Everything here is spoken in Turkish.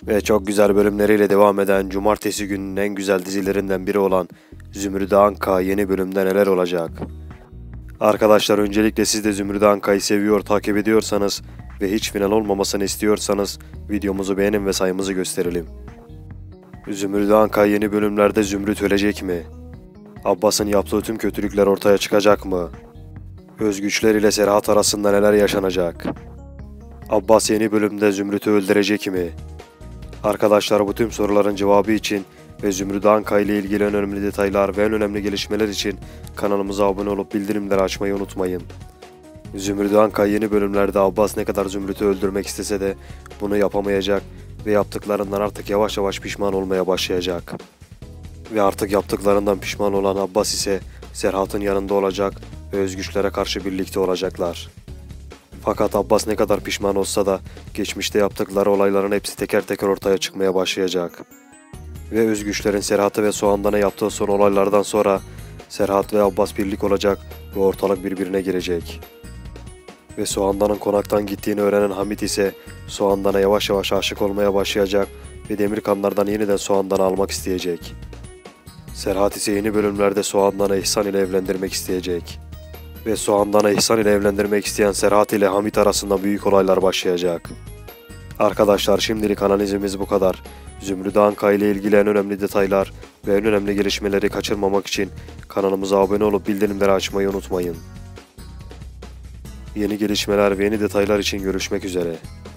Ve çok güzel bölümleriyle devam eden cumartesi gününün en güzel dizilerinden biri olan Zümrüt Anka yeni bölümde neler olacak? Arkadaşlar öncelikle siz de Zümrüt Anka'yı seviyor, takip ediyorsanız ve hiç final olmamasını istiyorsanız videomuzu beğenin ve sayımızı gösterelim. Zümrüt Anka yeni bölümlerde Zümrüt ölecek mi? Abbas'ın yaptığı tüm kötülükler ortaya çıkacak mı? Özgüçler ile Serhat arasında neler yaşanacak? Abbas yeni bölümde Zümrüt'ü öldürecek mi? Arkadaşlar bu tüm soruların cevabı için ve Zümrüt Anka ile ilgili en önemli detaylar ve en önemli gelişmeler için kanalımıza abone olup bildirimleri açmayı unutmayın. Zümrüt Anka yeni bölümlerde Abbas ne kadar Zümrüt'ü öldürmek istese de bunu yapamayacak ve yaptıklarından artık yavaş yavaş pişman olmaya başlayacak. Ve artık yaptıklarından pişman olan Abbas ise Serhat'ın yanında olacak ve özgüçlere karşı birlikte olacaklar. Fakat Abbas ne kadar pişman olsa da geçmişte yaptıkları olayların hepsi teker teker ortaya çıkmaya başlayacak. Ve özgüçlerin Serhat'ı ve Soğandan'a yaptığı son olaylardan sonra Serhat ve Abbas birlik olacak ve ortalık birbirine girecek. Ve Soğandan'ın konaktan gittiğini öğrenen Hamit ise Soğandan'a yavaş yavaş aşık olmaya başlayacak ve Demirkanlardan yeniden Soğandan'ı almak isteyecek. Serhat ise yeni bölümlerde Soğandan'ı İhsan ile evlendirmek isteyecek. Ve Soğandan'ı İhsan ile evlendirmek isteyen Serhat ile Hamit arasında büyük olaylar başlayacak. Arkadaşlar şimdilik analizimiz bu kadar. Zümrüt Anka ile ilgili en önemli detaylar ve en önemli gelişmeleri kaçırmamak için kanalımıza abone olup bildirimleri açmayı unutmayın. Yeni gelişmeler ve yeni detaylar için görüşmek üzere.